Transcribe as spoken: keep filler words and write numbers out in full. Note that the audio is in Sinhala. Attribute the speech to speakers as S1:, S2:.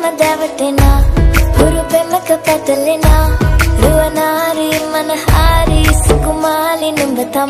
S1: දැවටෙනා හුරු පෙමක පැටලෙනා රුවනාරි මනහාරි සුකුමාලි නුඹ